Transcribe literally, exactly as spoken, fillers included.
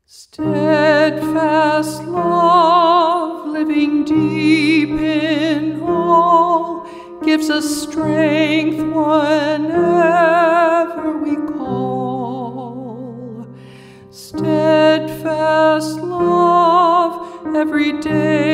Steadfast love, living deep in all, gives us strength whenever we call. Steadfast love, every day